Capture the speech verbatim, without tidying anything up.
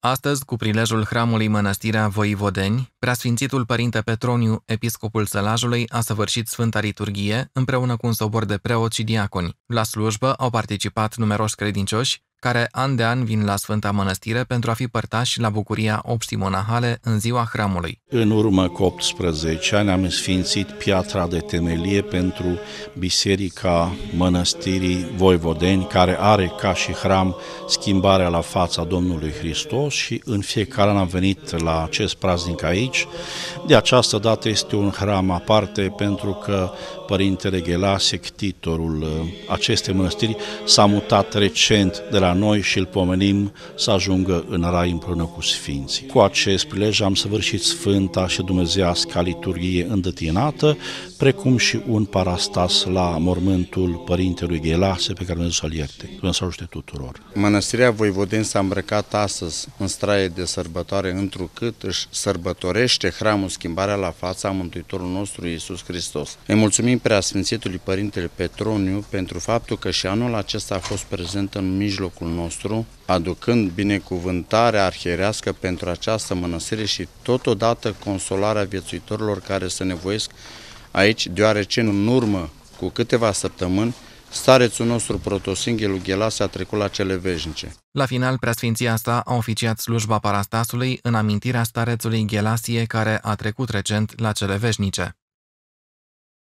Astăzi, cu prilejul hramului Mănăstirea Voivodeni, Preasfințitul Părinte Petroniu, episcopul Sălajului, a săvârșit Sfânta Liturghie împreună cu un sobor de preoți și diaconi. La slujbă au participat numeroși credincioși, care an de an vin la Sfânta Mănăstire pentru a fi părtași la bucuria obștii monahale în ziua hramului. În urmă cu optsprezece ani am sfințit piatra de temelie pentru Biserica Mănăstirii Voivodeni, care are ca și hram schimbarea la fața Domnului Hristos, și în fiecare an am venit la acest praznic aici. De această dată este un hram aparte pentru că Părintele Ghelase, ctitorul acestei mănăstiri, s-a mutat recent de la noi și îl pomenim să ajungă în rai împreună cu Sfinții. Cu acest prilej am săvârșit Sfânta și Dumnezeiasca liturghie îndătinată, precum și un parastas la mormântul Părintelui Ghelase, pe care Dumnezeu să-l ierte. Dumnezeu să ajute tuturor. Mănăstirea Voivodeni s-a îmbrăcat astăzi în straie de sărbătoare, întrucât își sărbătorește hramul Schimbarea la fața Mântuitorul nostru Iisus Hristos. Îi mulțumim Preasfințitului Părintele Petroniu pentru faptul că și anul acesta a fost prezent în mijlocul nostru, aducând binecuvântarea arhierească pentru această mănăstire și totodată consolarea viețuitorilor care se nevoiesc aici, deoarece în urmă cu câteva săptămâni starețul nostru Protosinghelul Ghelase a trecut la cele veșnice. La final, Preasfinția sa a oficiat slujba parastasului în amintirea starețului Ghelasie, care a trecut recent la cele veșnice.